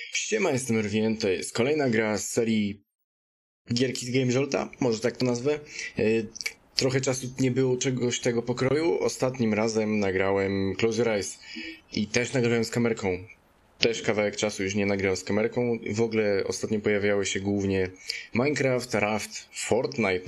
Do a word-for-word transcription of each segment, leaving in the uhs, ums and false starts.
Siema, jestem Rwien, to jest kolejna gra z serii gierki z Game Jolta, może tak to nazwę. Trochę czasu nie było czegoś tego pokroju. Ostatnim razem nagrałem Close Your Eyes i też nagrałem z kamerką. Też kawałek czasu już nie nagrałem z kamerką. W ogóle ostatnio pojawiały się głównie Minecraft, Raft, Fortnite.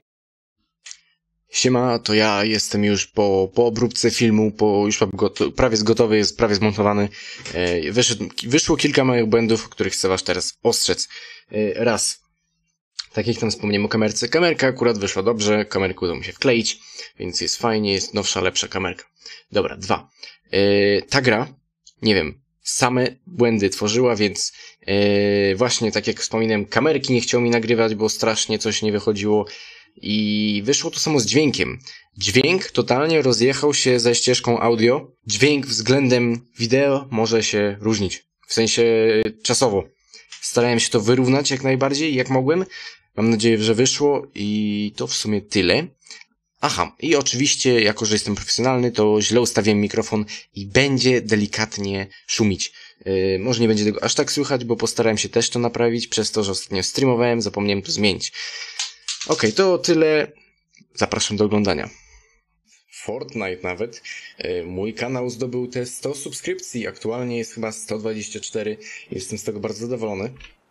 Siema, to ja jestem już po, po obróbce filmu, po już prawie gotowy, jest prawie zmontowany. E, wyszedł, wyszło kilka małych błędów, o których chcę was teraz ostrzec. E, raz, tak jak tam wspomniałem o kamerce, kamerka akurat wyszła dobrze, kamerkę udało mi się wkleić, więc jest fajnie, jest nowsza, lepsza kamerka. Dobra, dwa. E, ta gra, nie wiem, same błędy tworzyła, więc e, właśnie tak jak wspominałem, kamerki nie chciało mi nagrywać, bo strasznie coś nie wychodziło. I wyszło to samo z dźwiękiem. Dźwięk totalnie rozjechał się ze ścieżką audio. Dźwięk względem wideo może się różnić. W sensie czasowo. Starałem się to wyrównać jak najbardziej, jak mogłem. Mam nadzieję, że wyszło i to w sumie tyle. Aha, i oczywiście, jako że jestem profesjonalny, to źle ustawiłem mikrofon i będzie delikatnie szumić. Yy, może nie będzie tego aż tak słychać, bo postarałem się też to naprawić, przez to, że ostatnio streamowałem, zapomniałem to zmienić. Okej, okay, to tyle. Zapraszam do oglądania. Fortnite nawet. Mój kanał zdobył te sto subskrypcji. Aktualnie jest chyba sto dwadzieścia cztery. Jestem z tego bardzo zadowolony.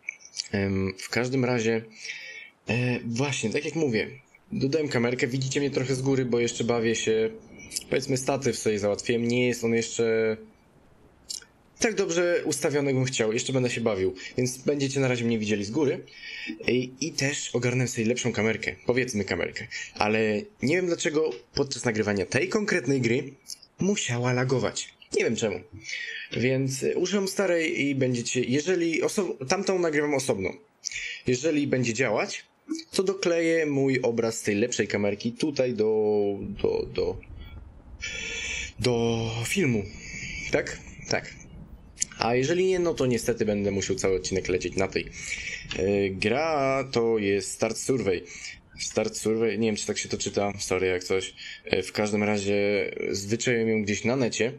W każdym razie, właśnie, tak jak mówię, dodałem kamerkę. Widzicie mnie trochę z góry, bo jeszcze bawię się. Powiedzmy, statyw sobie załatwiłem. Nie jest on jeszcze tak dobrze ustawiony, jakbym chciał. Jeszcze będę się bawił, więc będziecie na razie mnie widzieli z góry. I, i też ogarnę sobie lepszą kamerkę, powiedzmy kamerkę. Ale nie wiem dlaczego podczas nagrywania tej konkretnej gry musiała lagować. Nie wiem czemu. Więc używam starej i będziecie, jeżeli oso- tamtą nagrywam osobno. Jeżeli będzie działać, to dokleję mój obraz z tej lepszej kamerki tutaj do, do, do, do filmu. Tak? Tak. A jeżeli nie, no to niestety będę musiał cały odcinek lecieć na tej. Yy, gra to jest Start Survey. Start Survey, nie wiem czy tak się to czyta, sorry jak coś. Yy, w każdym razie zwyczaiłem ją gdzieś na necie.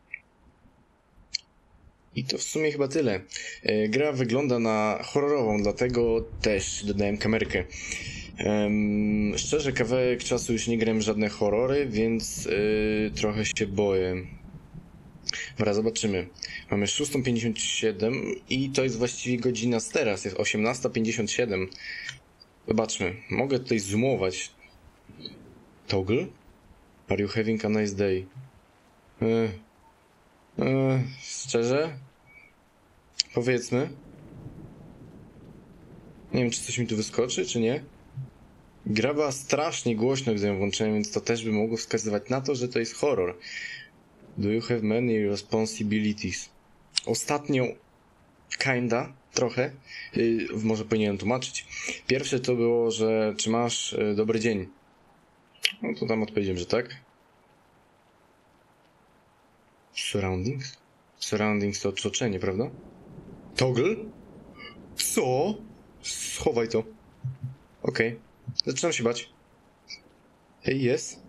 I to w sumie chyba tyle. Yy, gra wygląda na horrorową, dlatego też dodałem kamerkę. Yy, szczerze, kawałek czasu już nie grałem w żadne horrory, więc yy, trochę się boję. Dobra, zobaczymy. Mamy szósta pięćdziesiąt siedem i to jest właściwie godzina z teraz, jest osiemnasta pięćdziesiąt siedem. Zobaczmy, mogę tutaj zoomować. Toggle? Are you having a nice day? Eee, eee, szczerze? Powiedzmy. Nie wiem, czy coś mi tu wyskoczy, czy nie. Gra była strasznie głośno, gdy ją włączyłem, więc to też by mogło wskazywać na to, że to jest horror. Do you have many responsibilities? Ostatnio, kinda, trochę, yy, może powinienem tłumaczyć. Pierwsze to było, że czy masz yy, dobry dzień? No to tam odpowiedziałem, że tak. Surroundings? Surroundings to otoczenie, prawda? Toggle? Co? Schowaj to. Okej, okay. Zaczynam się bać. Hej, jest?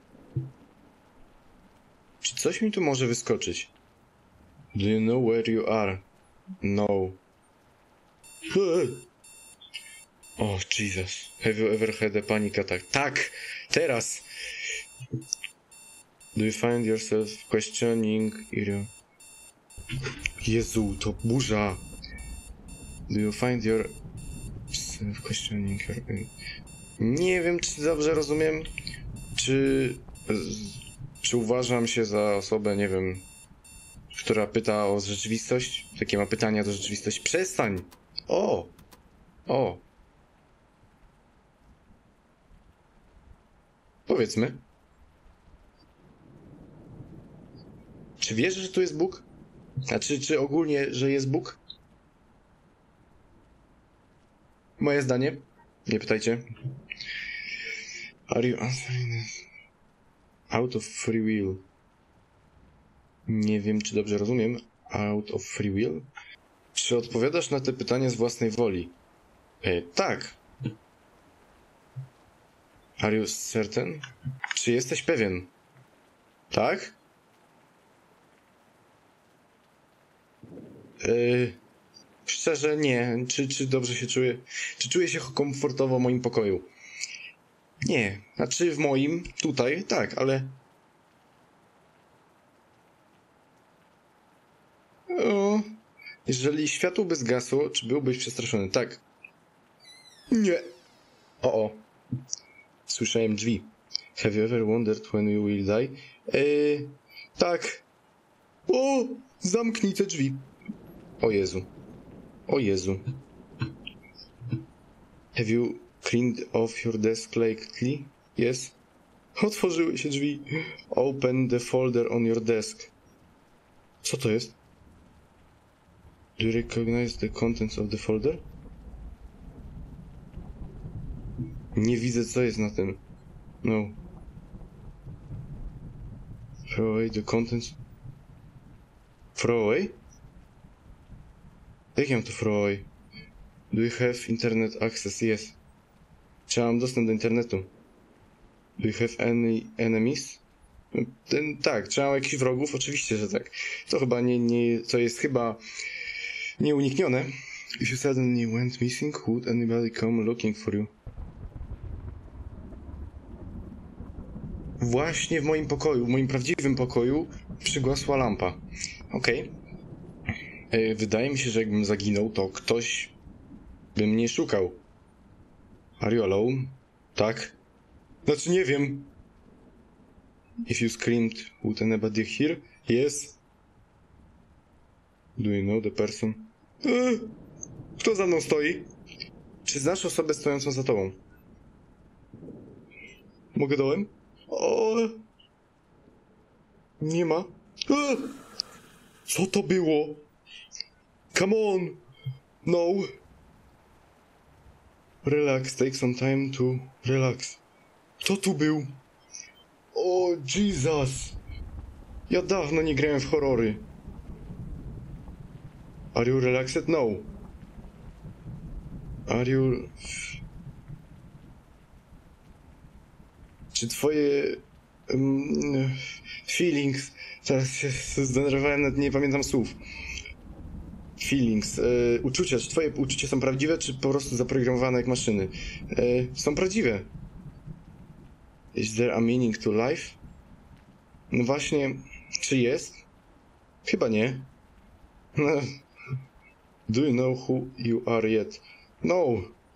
Czy coś mi tu może wyskoczyć? Do you know where you are? No. Oh, Jesus. Have you ever had a panic attack? Tak! Teraz! Do you find yourself questioning your... Jezu, to burza! Do you find yourself questioning your... Nie wiem, czy dobrze rozumiem, czy... Czy uważam się za osobę, nie wiem, która pyta o rzeczywistość? Takie ma pytania do rzeczywistości. Przestań! O! O! Powiedzmy. Czy wierzysz, że tu jest Bóg? A czy, czy ogólnie, że jest Bóg? Moje zdanie? Nie pytajcie. Are you answering this? Out of free will. Nie wiem, czy dobrze rozumiem. Out of free will? Czy odpowiadasz na te pytania z własnej woli? E, tak. Are you certain? Czy jesteś pewien? Tak? E, Szczerze nie. Czy, czy dobrze się czuję? Czy czuję się komfortowo w moim pokoju? Nie. Znaczy w moim, tutaj, tak, ale... O, jeżeli światło by zgasło, czy byłbyś przestraszony? Tak. Nie. O, o. Słyszałem drzwi. Have you ever wondered when you will die? Eee, tak. O, zamknij te drzwi. O Jezu. O Jezu. Have you cleaned off your desk lately? Yes. Otworzyły się drzwi. Open the folder on your desk. Co to jest? Do you recognize the contents of the folder? Nie widzę, co jest na tym. No. Throw away the contents. Throw away? Jak ja mam to throw away? Do you have internet access? Yes. Czy mam dostęp do internetu? Do you have any enemies? Ten, tak, czy mam jakichś wrogów? Oczywiście, że tak. To chyba nie, nie, to jest chyba nieuniknione. If you suddenly went missing, would anybody come looking for you? Właśnie w moim pokoju, w moim prawdziwym pokoju przygasła lampa. Okej. Okay. Wydaje mi się, że jakbym zaginął, to ktoś by mnie szukał. Are you alone? Tak. Znaczy nie wiem. If you screamed, would anybody hear? Yes. Do you know the person? Eee, kto za mną stoi? Czy znasz osobę stojącą za tobą? Mogę dołem? O, nie ma. Eee, co to było? Come on. No. Relax, take some time to relax. Kto tu był? O, Jesus. Ja dawno nie grałem w horrory. Are you relaxed? No. Are you... Czy twoje... Um, feelings... Teraz się zdenerwowałem, nawet nie pamiętam słów. Feelings, e, uczucia, czy twoje uczucia są prawdziwe, czy po prostu zaprogramowane jak maszyny? E, są prawdziwe. Is there a meaning to life? No właśnie, czy jest? Chyba nie. Do you know who you are yet? No.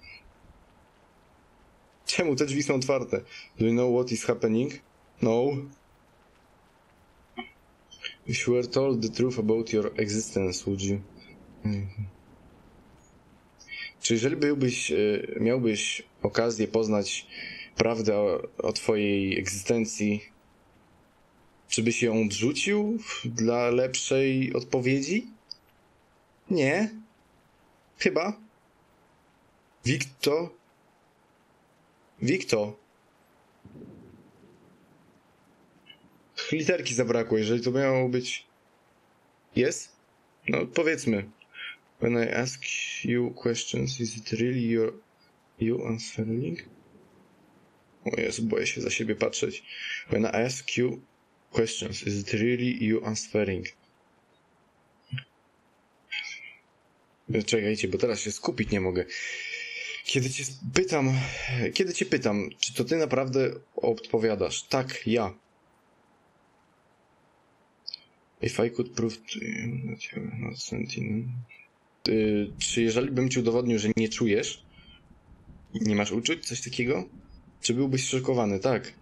Czemu te drzwi są otwarte? Do you know what is happening? No. If you were told the truth about your existence, would you... Mhm. Czy jeżeli byłbyś, miałbyś okazję poznać prawdę o, o twojej egzystencji, czy byś ją odrzucił dla lepszej odpowiedzi? Nie. Chyba. Wikto? Wikto? Literki zabrakło, jeżeli to miało być... Jest? No, powiedzmy. When I ask you questions, is it really your, you answering? O Jezu, boję się za siebie patrzeć. When I ask you questions, is it really you answering? Czekajcie, bo teraz się skupić nie mogę. Kiedy cię pytam, kiedy cię pytam, czy to ty naprawdę odpowiadasz? Tak, ja. If I could prove to you that you're not sentient... Yy, czy jeżeli bym ci udowodnił, że nie czujesz, nie masz uczuć, coś takiego? Czy byłbyś szokowany? Tak.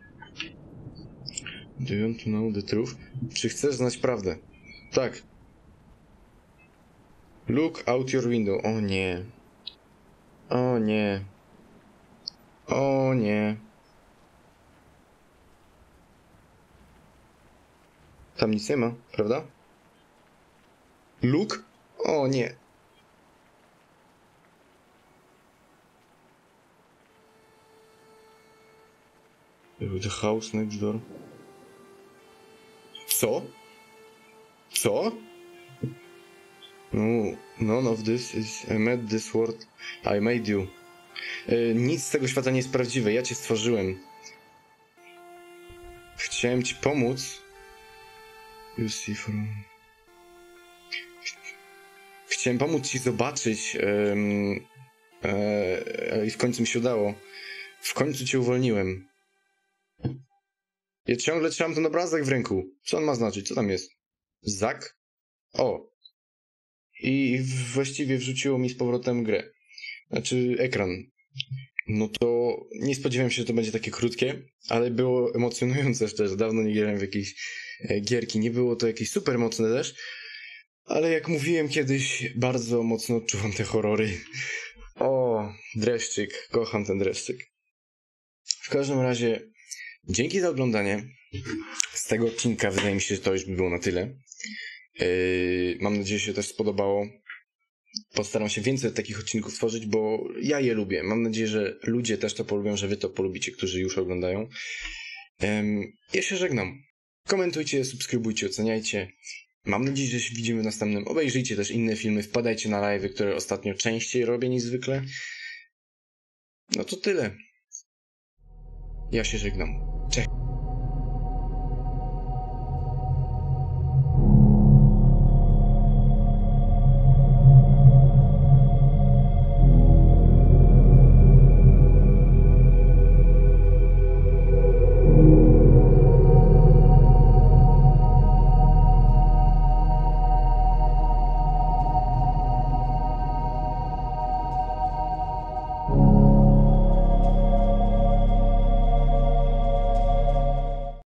Do you want to know the truth? Czy chcesz znać prawdę? Tak. Look out your window. O nie. O nie. O nie. Tam nic nie ma, prawda? Look? O nie. The house next door. Co? Co? No, none of this is... I made this world... I made you. E, nic z tego świata nie jest prawdziwe. Ja cię stworzyłem. Chciałem ci pomóc. You see from... chciałem pomóc ci zobaczyć em, e, i w końcu mi się udało. W końcu cię uwolniłem. Ja ciągle trzymam ten obrazek w ręku. Co on ma znaczyć? Co tam jest? Zak? O. I właściwie wrzuciło mi z powrotem grę. Znaczy ekran. No to nie spodziewałem się, że to będzie takie krótkie, ale było emocjonujące szczerze. Dawno nie grałem w jakieś e, gierki. Nie było to jakieś super mocne też, ale jak mówiłem kiedyś, bardzo mocno odczuwam te horrory. O, dreszczyk. Kocham ten dreszczyk. W każdym razie, dzięki za oglądanie. Z tego odcinka wydaje mi się, że to już by było na tyle. Yy, mam nadzieję, że się też spodobało. Postaram się więcej takich odcinków tworzyć, bo ja je lubię. Mam nadzieję, że ludzie też to polubią, że wy to polubicie, którzy już oglądają. Ym, ja się żegnam. Komentujcie, subskrybujcie, oceniajcie. Mam nadzieję, że się widzimy w następnym. Obejrzyjcie też inne filmy, wpadajcie na live'y, które ostatnio częściej robię niż zwykle. No to tyle. Ja się żegnam.